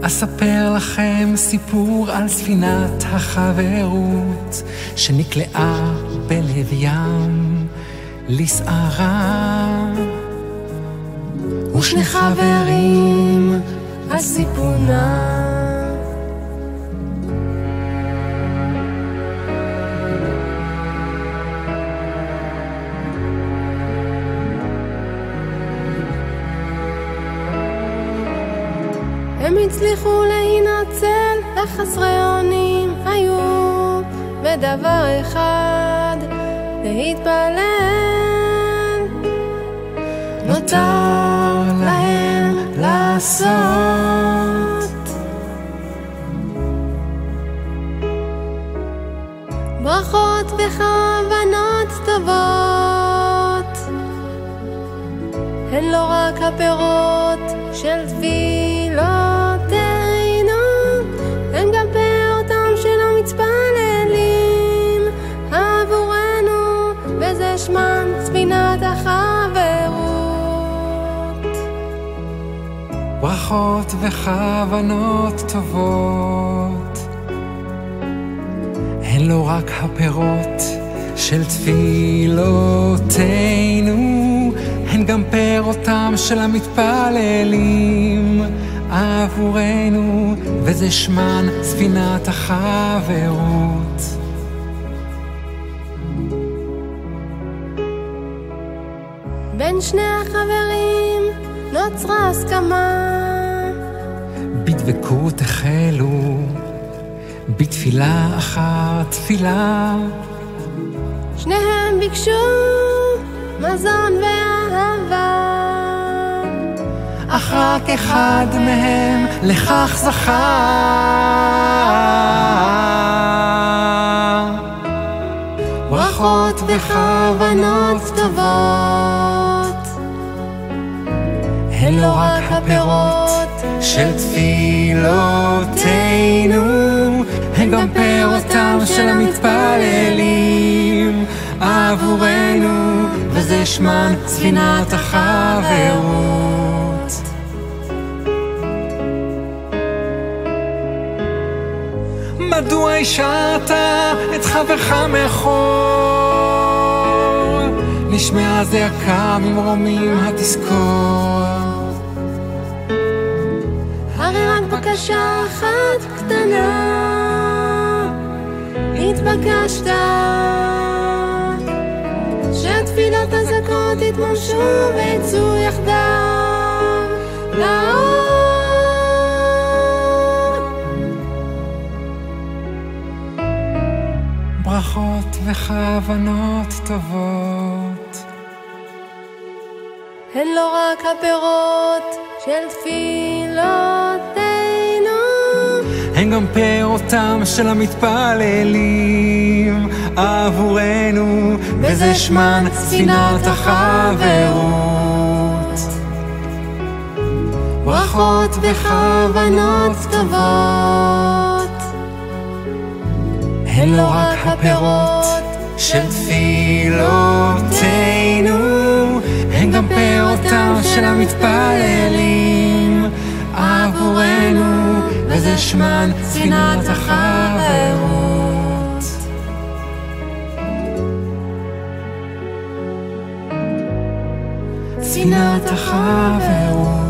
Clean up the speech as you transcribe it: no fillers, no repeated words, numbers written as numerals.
אספר לכם סיפור על ספינת החברות שנקלעה בלב ים לסערה, ושני חברים על סיפונה. הם הצליחו להינצל, וחסרי אונים היו בדבר אחד, להתפלל. נותר להם לעשות ברכות וכוונות טובות, הן לא רק הפירות של תפילותינו, הם גם פירותם של המתפללים עבורנו, וזה שמן ספינת החברות. ברכות וכוונות טובות הן לא רק הפירות של תפילותינו, הן גם פירותם של המתפללים עבורנו, וזה שמן ספינת החברות. בין שני החברים נוצרה הסכמה, בדבקות החלו בתפילה אחת תפילה, שניהם ביקשו מזון ואהבה, אך רק אחד מהם לכך זכה. ברכות וכוונות טובות הן לא רק הפירות של תפילותינו, הן גם פירותם של המתפללים עבורנו, וזה שמן ספינת החברות. מדוע השארת את חברך מאחור? נשמעה זעקה ממרומים התזכור. הרי רק בקשה אחת קטנה התבקשת, שהתפילות הזכות יתממשו ויצאו יחדיו לאור. ברכות וכוונות טובות הן לא רק הפירות של תפילותינו, הן גם פירותם של המתפללים עבורנו, וזה שמן ספינת החברות. ברכות וכוונות טובות הן לא רק הפירות של תפילותינו, הן גם פירותם של המתפללים עבורנו, וזה שמן ספינת החברות. ספינת החברות.